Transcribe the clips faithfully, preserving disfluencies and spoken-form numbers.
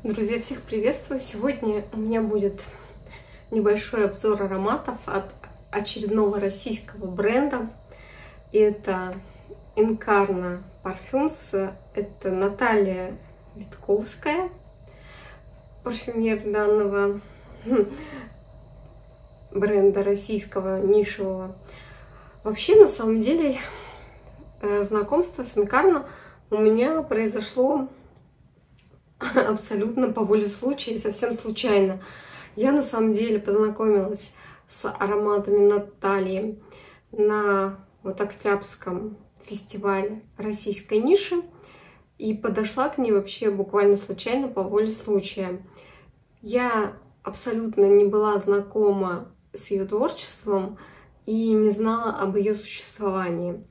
Друзья, всех приветствую! Сегодня у меня будет небольшой обзор ароматов от очередного российского бренда. И это Incarna Parfums. Это Наталья Витковская, парфюмер данного бренда российского нишевого. Вообще, на самом деле, знакомство с Incarna у меня произошло абсолютно по воле случая и совсем случайно. Я на самом деле познакомилась с ароматами Натальи на вот Октябрьском фестивале российской ниши и подошла к ней вообще буквально случайно по воле случая. Я абсолютно не была знакома с ее творчеством и не знала об ее существовании.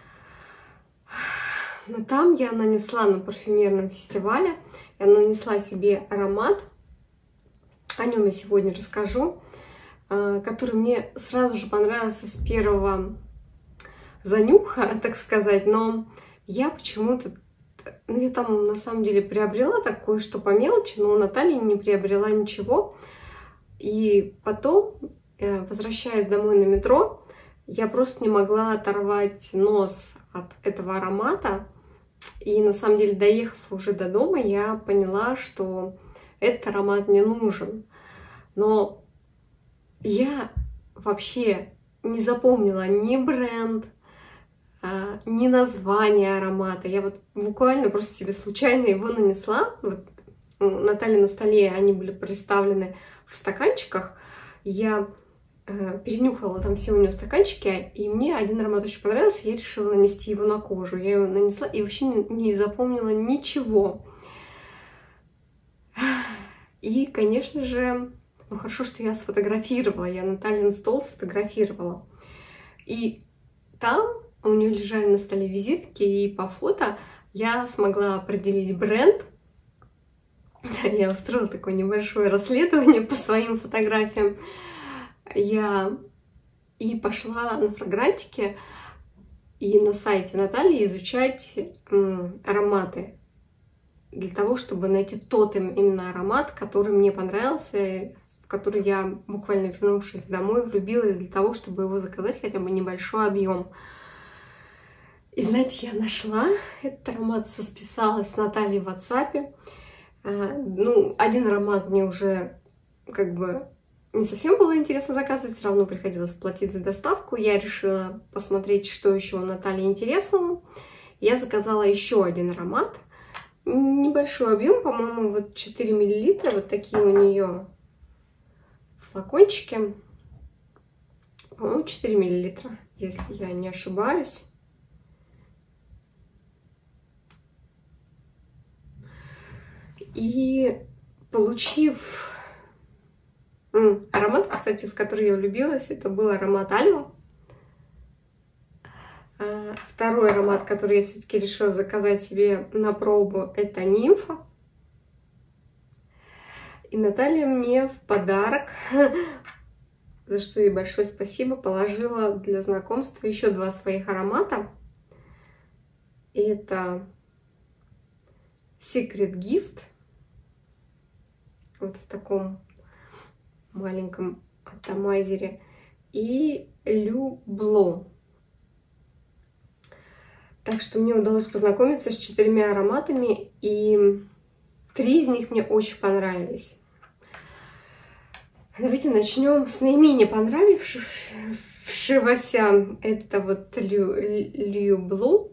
Но там я нанесла на парфюмерном фестивале, я нанесла себе аромат, о нем я сегодня расскажу, который мне сразу же понравился с первого занюха, так сказать, но я почему-то, ну я там на самом деле приобрела такое, что по мелочи, но у Натальи не приобрела ничего. И потом, возвращаясь домой на метро, я просто не могла оторвать нос от этого аромата. И на самом деле, доехав уже до дома, я поняла, что этот аромат мне нужен. Но я вообще не запомнила ни бренд, ни название аромата. Я вот буквально просто себе случайно его нанесла. Вот у Натальи на столе они были представлены в стаканчиках. Я перенюхала там все у нее стаканчики, и мне один аромат очень понравился, я решила нанести его на кожу. Я его нанесла и вообще не, не запомнила ничего. И, конечно же, ну хорошо, что я сфотографировала, я Натальин стол сфотографировала. И там у нее лежали на столе визитки, и по фото я смогла определить бренд. Я устроила такое небольшое расследование по своим фотографиям. Я и пошла на фрагрантике и на сайте Натальи изучать ароматы для того, чтобы найти тот именно аромат, который мне понравился, в который я, буквально вернувшись домой, влюбилась для того, чтобы его заказать хотя бы небольшой объем. И знаете, я нашла этот аромат, списалась с Натальей в WhatsApp. Ну, один аромат мне уже как бы не совсем было интересно заказывать, все равно приходилось платить за доставку. Я решила посмотреть, что еще у Натальи интересного. Я заказала еще один аромат. Небольшой объем, по-моему, вот четыре миллилитра. Вот такие у нее флакончики. По-моему, четыре миллилитра, если я не ошибаюсь. И получив аромат, кстати, в который я влюбилась, это был аромат Альва. Второй аромат, который я все-таки решила заказать себе на пробу, это Нимфа. И Наталья мне в подарок, за что ей большое спасибо, положила для знакомства еще два своих аромата. И это Secret Gift, вот в таком маленьком атомайзере, и Любло. Так что мне удалось познакомиться с четырьмя ароматами, и три из них мне очень понравились. Давайте начнем с наименее понравившегося. Это вот Любло.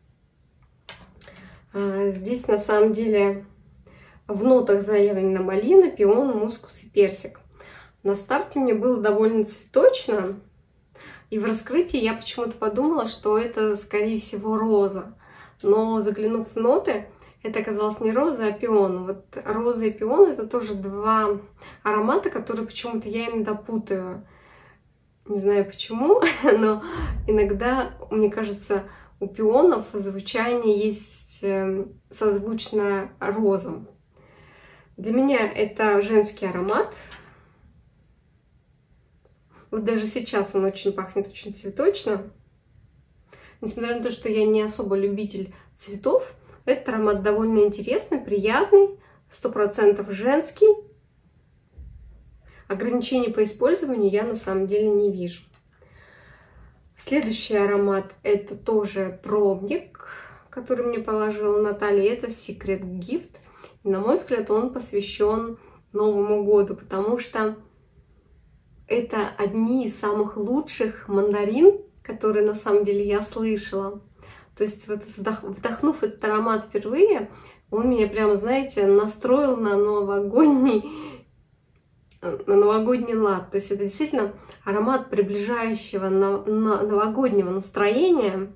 Здесь на самом деле в нотах заявлена малина, пион, мускус и персик. На старте мне было довольно цветочно, и в раскрытии я почему-то подумала, что это, скорее всего, роза. Но заглянув в ноты, это оказалось не роза, а пион. Вот роза и пион — это тоже два аромата, которые почему-то я иногда путаю. Не знаю почему, но иногда, мне кажется, у пионов звучание есть созвучно розам. Для меня это женский аромат. Вот даже сейчас он очень пахнет очень цветочно. Несмотря на то, что я не особо любитель цветов, этот аромат довольно интересный, приятный, сто процентов женский. Ограничений по использованию я на самом деле не вижу. Следующий аромат — это тоже пробник, который мне положила Наталья. Это Secret Gift. И, на мой взгляд, он посвящен Новому году, потому что это одни из самых лучших мандарин, которые на самом деле я слышала. То есть вот вдох, вдохнув этот аромат впервые, он меня прямо, знаете, настроил на новогодний, на новогодний лад. То есть это действительно аромат приближающего на, на новогоднего настроения.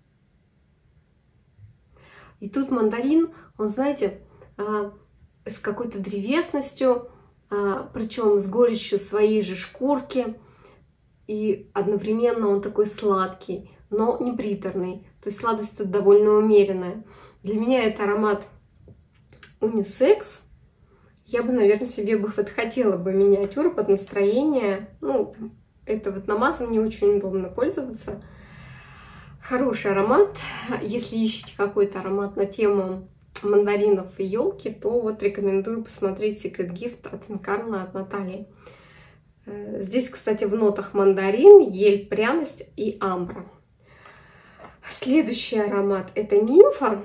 И тут мандарин, он, знаете, с какой-то древесностью, причем с горечью своей же шкурки. И одновременно он такой сладкий, но не приторный. То есть сладость тут довольно умеренная. Для меня это аромат унисекс. Я бы, наверное, себе бы вот хотела бы миниатюру под настроение. Ну, это вот намазом мне очень удобно пользоваться. Хороший аромат. Если ищете какой-то аромат на тему мандаринов и елки, то вот рекомендую посмотреть Secret Gift от Инкарна, от Натальи. Здесь, кстати, в нотах мандарин, ель, пряность и амбра. Следующий аромат — это нимфа.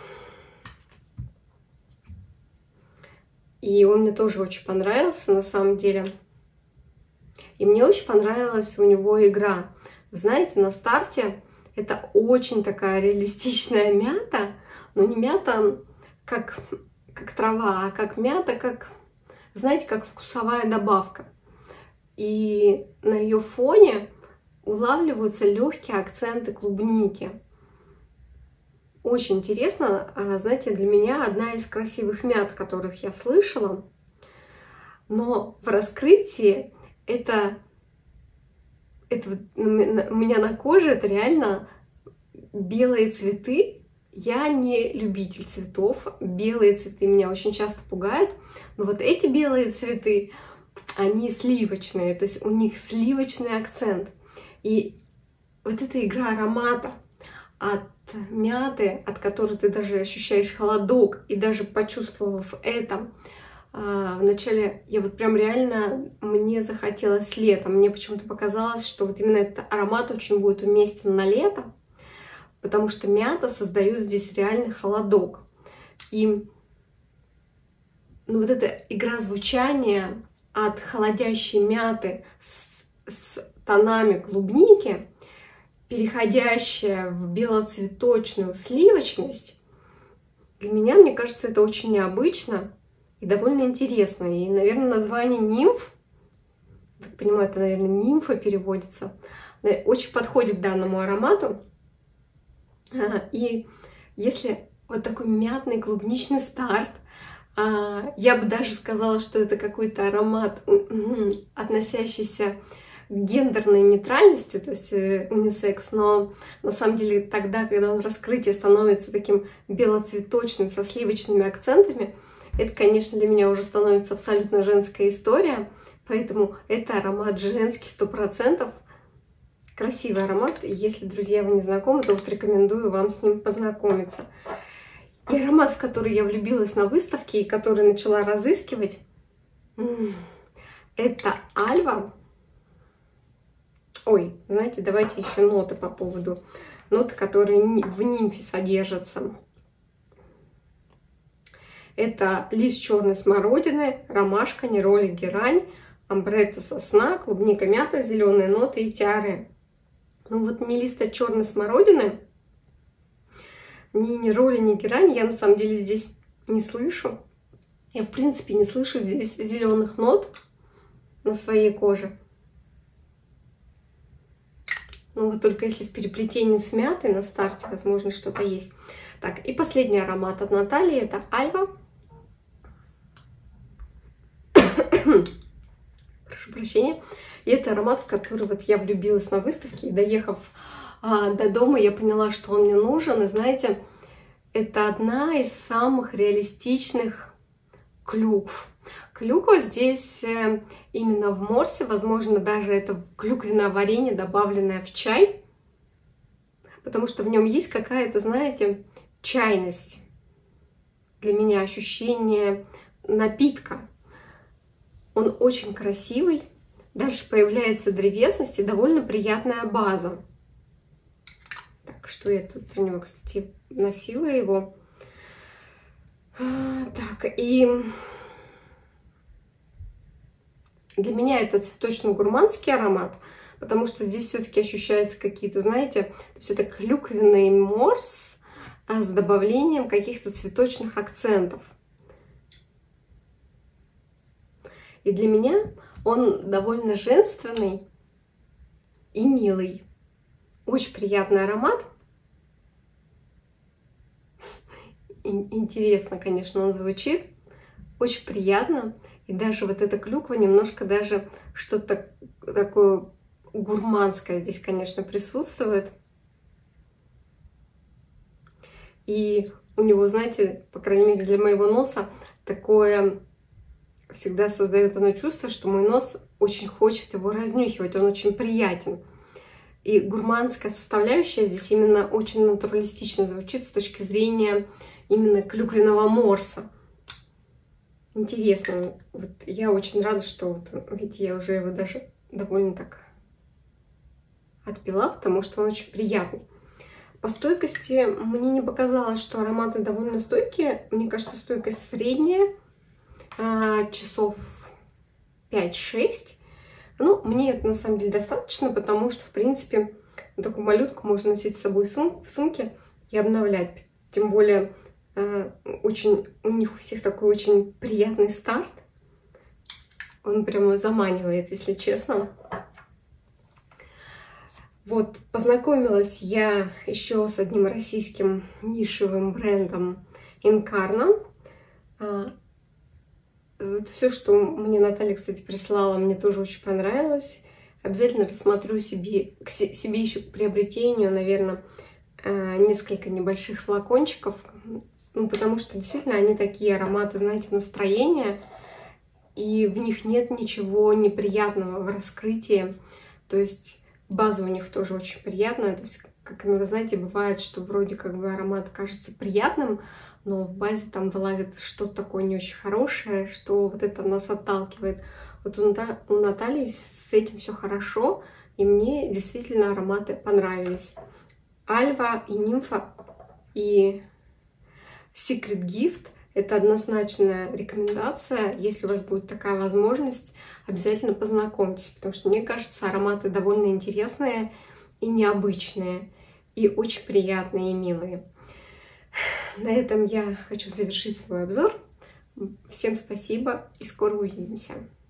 И он мне тоже очень понравился, на самом деле. И мне очень понравилась у него игра. Знаете, на старте это очень такая реалистичная мята, но не мята как, как трава, а как мята, как, знаете, как вкусовая добавка. И на ее фоне улавливаются легкие акценты клубники. Очень интересно, знаете, для меня одна из красивых мят, которых я слышала. Но в раскрытии это, это вот у меня на коже это реально белые цветы. Я не любитель цветов. Белые цветы меня очень часто пугают. Но вот эти белые цветы, они сливочные, то есть у них сливочный акцент. И вот эта игра аромата от мяты, от которой ты даже ощущаешь холодок, и даже почувствовав это, вначале я вот прям реально, мне захотелось лето. Мне почему-то показалось, что вот именно этот аромат очень будет уместен на лето, потому что мята создает здесь реально холодок. И ну, вот эта игра звучания от холодящей мяты с, с тонами клубники, переходящая в белоцветочную сливочность, для меня, мне кажется, это очень необычно и довольно интересно. И, наверное, название нимф, так понимаю, это, наверное, нимфа переводится, очень подходит данному аромату. И если вот такой мятный клубничный старт, я бы даже сказала, что это какой-то аромат, относящийся к гендерной нейтральности, то есть унисекс, но на самом деле тогда, когда он в раскрытии становится таким белоцветочным, со сливочными акцентами, это, конечно, для меня уже становится абсолютно женская история, поэтому это аромат женский сто процентов. Красивый аромат, и если, друзья, вы не знакомы, то вот рекомендую вам с ним познакомиться. И аромат, в который я влюбилась на выставке и который начала разыскивать, это Альва. Ой, знаете, давайте еще ноты по поводу нот, которые в нимфе содержатся. Это лист черной смородины, ромашка, нероли, герань, амбретта, сосна, клубника, мята, зеленые ноты и тиаре. Ну вот ни листа черной смородины, ни нероли, ни герань я на самом деле здесь не слышу. Я в принципе не слышу здесь зеленых нот на своей коже. Ну вот только если в переплетении с мятой на старте, возможно, что-то есть. Так, и последний аромат от Натальи, это Альва. Прошу прощения. И это аромат, в который вот я влюбилась на выставке. И доехав а, до дома, я поняла, что он мне нужен. И знаете, это одна из самых реалистичных клюкв. Клюква здесь именно в морсе, возможно, даже это клюквенное варенье, добавленное в чай, потому что в нем есть какая-то, знаете, чайность. Для меня ощущение напитка. Он очень красивый. Дальше появляется древесность и довольно приятная база. Так, что я тут про него, кстати, носила его. Так, и для меня это цветочно-гурманский аромат, потому что здесь все-таки ощущаются какие-то, знаете, то есть это клюквенный морс с добавлением каких-то цветочных акцентов. И для меня он довольно женственный и милый. Очень приятный аромат. Интересно, конечно, он звучит. Очень приятно. И даже вот эта клюква немножко даже что-то такое гурманское здесь, конечно, присутствует. И у него, знаете, по крайней мере для моего носа, такое всегда создает оно чувство, что мой нос очень хочет его разнюхивать, он очень приятен. И гурманская составляющая здесь именно очень натуралистично звучит с точки зрения именно клюквенного морса. Интересно, вот я очень рада, что вот, видите, я уже его даже довольно так отпила, потому что он очень приятный. По стойкости мне не показалось, что ароматы довольно стойкие. Мне кажется, стойкость средняя, часов пять-шесть. Ну, мне это на самом деле достаточно, потому что, в принципе, такую малютку можно носить с собой в сумке и обновлять. Тем более, очень, у них у всех такой очень приятный старт. Он прямо заманивает, если честно. Вот, познакомилась я еще с одним российским нишевым брендом Incarna. Все, что мне Наталья, кстати, прислала, мне тоже очень понравилось. Обязательно рассмотрю себе, к себе еще к приобретению, наверное, несколько небольших флакончиков. Ну, потому что действительно они такие ароматы, знаете, настроения. И в них нет ничего неприятного в раскрытии. То есть база у них тоже очень приятная. То есть, как иногда, знаете, бывает, что вроде как бы аромат кажется приятным, но в базе там вылазит что-то такое не очень хорошее, что вот это нас отталкивает. Вот у Натальи с этим все хорошо, и мне действительно ароматы понравились. Альва и Нимфа и Secret Gift — это однозначная рекомендация. Если у вас будет такая возможность, обязательно познакомьтесь, потому что, мне кажется, ароматы довольно интересные и необычные, и очень приятные и милые. На этом я хочу завершить свой обзор. Всем спасибо и скоро увидимся.